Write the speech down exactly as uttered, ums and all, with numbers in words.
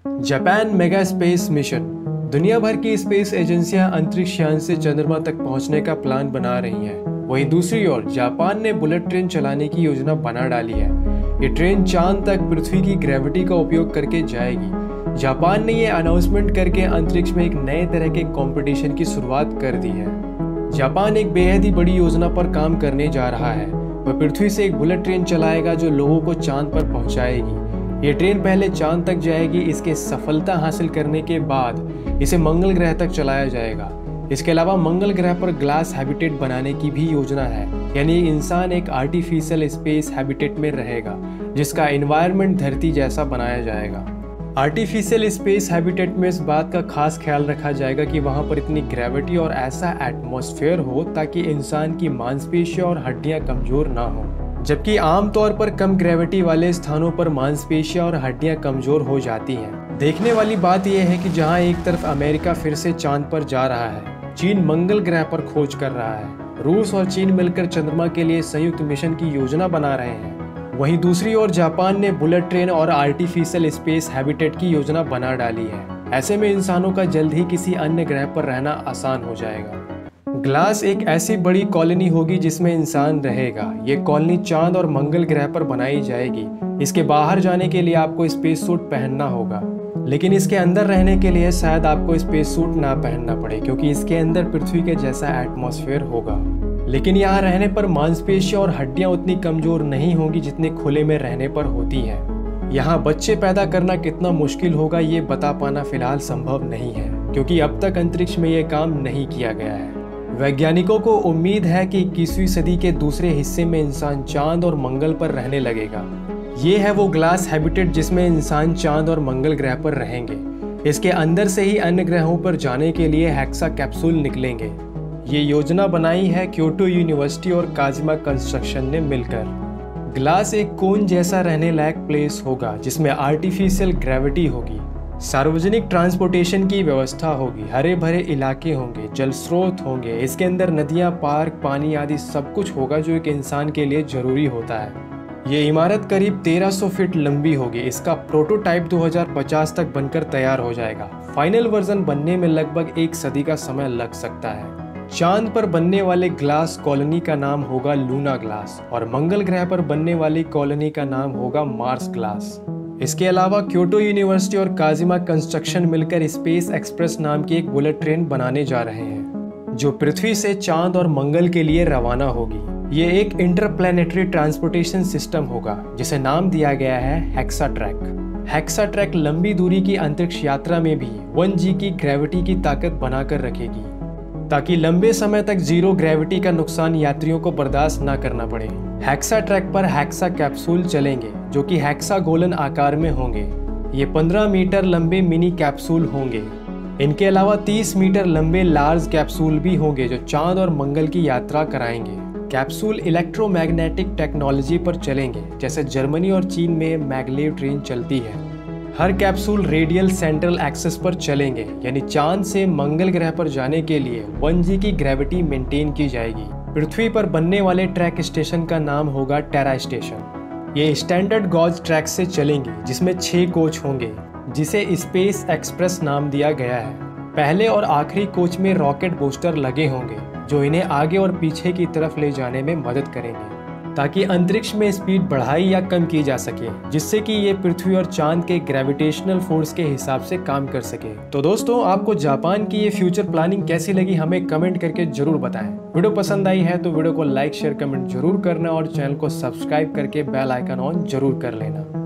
Japan mega space mission. दुनिया भर की स्पेस एजेंसियां अंतरिक्ष यान से चंद्रमा तक पहुंचने का प्लान बना रही हैं। वहीं दूसरी ओर जापान ने बुलेट ट्रेन चलाने की योजना बना डाली है। ये ट्रेन चांद तक पृथ्वी की ग्रेविटी का उपयोग करके जाएगी। जापान ने ये अनाउंसमेंट करके अंतरिक्ष में एक नए तरह के कंपटीशन की शुरुआत कर दी है। जापान एक बेहद ही बड़ी योजना पर काम करने जा रहा है। वह पृथ्वी से एक बुलेट ट्रेन चलाएगा जो लोगों को चांद पर पहुंचाएगी। ये ट्रेन पहले चांद तक जाएगी। इसके सफलता हासिल करने के बाद इसे मंगल ग्रह तक चलाया जाएगा। इसके अलावा मंगल ग्रह पर ग्लास हैबिटेट बनाने की भी योजना है, यानी इंसान एक आर्टिफिशियल स्पेस हैबिटेट में रहेगा जिसका एनवायरनमेंट धरती जैसा बनाया जाएगा। आर्टिफिशियल स्पेस हैबिटेट में इस बात का खास ख्याल रखा जाएगा कि वहां पर इतनी ग्रेविटी और ऐसा एटमॉस्फेयर हो ताकि इंसान की मांसपेशियां और हड्डियां कमजोर ना हो, जबकि आमतौर पर कम ग्रेविटी वाले स्थानों पर मांसपेशियां और हड्डियां कमजोर हो जाती हैं। देखने वाली बात यह है कि जहां एक तरफ अमेरिका फिर से चांद पर जा रहा है, चीन मंगल ग्रह पर खोज कर रहा है, रूस और चीन मिलकर चंद्रमा के लिए संयुक्त मिशन की योजना बना रहे हैं, वहीं दूसरी ओर जापान ने बुलेट ट्रेन और आर्टिफिशियल स्पेस हैबिटेट की योजना बना डाली है। ऐसे में इंसानों का जल्द ही किसी अन्य ग्रह पर रहना आसान हो जाएगा। ग्लास एक ऐसी बड़ी कॉलोनी होगी जिसमें इंसान रहेगा। ये कॉलोनी चांद और मंगल ग्रह पर बनाई जाएगी। इसके बाहर जाने के लिए आपको स्पेस सूट पहनना होगा, लेकिन इसके अंदर रहने के लिए शायद आपको स्पेस सूट ना पहनना पड़े क्योंकि इसके अंदर पृथ्वी के जैसा एटमॉस्फेयर होगा। लेकिन यहाँ रहने पर मांसपेशियां और हड्डियां उतनी कमजोर नहीं होंगी जितने खुले में रहने पर होती हैं। यहाँ बच्चे पैदा करना कितना मुश्किल होगा ये बता पाना फिलहाल संभव नहीं है क्योंकि अब तक अंतरिक्ष में ये काम नहीं किया गया है। वैज्ञानिकों को उम्मीद है कि इक्कीसवीं सदी के दूसरे हिस्से में इंसान चांद और मंगल पर रहने लगेगा। ये है वो ग्लास हैबिटेट जिसमें इंसान चांद और मंगल ग्रह पर रहेंगे। इसके अंदर से ही अन्य ग्रहों पर जाने के लिए हेक्सा कैप्सूल निकलेंगे। ये योजना बनाई है क्योटो यूनिवर्सिटी और काजिमा कंस्ट्रक्शन ने मिलकर। ग्लास एक कोन जैसा रहने लायक प्लेस होगा जिसमें आर्टिफिशियल ग्रेविटी होगी, सार्वजनिक ट्रांसपोर्टेशन की व्यवस्था होगी, हरे भरे इलाके होंगे, जल स्रोत होंगे। इसके अंदर नदियां, पार्क, पानी आदि सब कुछ होगा जो एक इंसान के लिए जरूरी होता है। ये इमारत करीब तेरह सौ फीट लंबी होगी। इसका प्रोटोटाइप दो हज़ार पचास तक बनकर तैयार हो जाएगा। फाइनल वर्जन बनने में लगभग एक सदी का समय लग सकता है। चांद पर बनने वाले ग्लास कॉलोनी का नाम होगा लूना ग्लास और मंगल ग्रह पर बनने वाली कॉलोनी का नाम होगा मार्स ग्लास। इसके अलावा क्योटो यूनिवर्सिटी और काजिमा कंस्ट्रक्शन मिलकर स्पेस एक्सप्रेस नाम की एक बुलेट ट्रेन बनाने जा रहे हैं जो पृथ्वी से चांद और मंगल के लिए रवाना होगी। ये एक इंटरप्लैनेटरी ट्रांसपोर्टेशन सिस्टम होगा जिसे नाम दिया गया है हेक्सा ट्रैक। हेक्सा ट्रैक लंबी दूरी की अंतरिक्ष यात्रा में भी वन जी की ग्रेविटी की ताकत बनाकर रखेगी ताकि लंबे समय तक जीरो ग्रेविटी का नुकसान यात्रियों को बर्दाश्त न करना पड़े। हेक्सा ट्रैक पर हेक्सा कैप्सूल चलेंगे जो कि हेक्सागोनल आकार में होंगे। ये पंद्रह मीटर लंबे मिनी कैप्सूल होंगे। इनके अलावा तीस मीटर लंबे लार्ज कैप्सूल भी होंगे जो चांद और मंगल की यात्रा कराएंगे। कैप्सूल इलेक्ट्रोमैग्नेटिक टेक्नोलॉजी पर चलेंगे जैसे जर्मनी और चीन में मैगलेव ट्रेन चलती है। हर कैप्सूल रेडियल सेंट्रल एक्सिस पर चलेंगे, यानी चांद से मंगल ग्रह पर जाने के लिए वन जी की ग्रेविटी मेंटेन की जाएगी। पृथ्वी पर बनने वाले ट्रैक स्टेशन का नाम होगा टेरा स्टेशन। ये स्टैंडर्ड गॉज ट्रैक से चलेंगे जिसमें छह कोच होंगे जिसे स्पेस एक्सप्रेस नाम दिया गया है। पहले और आखिरी कोच में रॉकेट बूस्टर लगे होंगे जो इन्हें आगे और पीछे की तरफ ले जाने में मदद करेंगे ताकि अंतरिक्ष में स्पीड बढ़ाई या कम की जा सके, जिससे कि ये पृथ्वी और चांद के ग्रेविटेशनल फोर्स के हिसाब से काम कर सके। तो दोस्तों, आपको जापान की ये फ्यूचर प्लानिंग कैसी लगी हमें कमेंट करके जरूर बताएं। वीडियो पसंद आई है तो वीडियो को लाइक शेयर कमेंट जरूर करना और चैनल को सब्सक्राइब करके बेल आइकन ऑन जरूर कर लेना।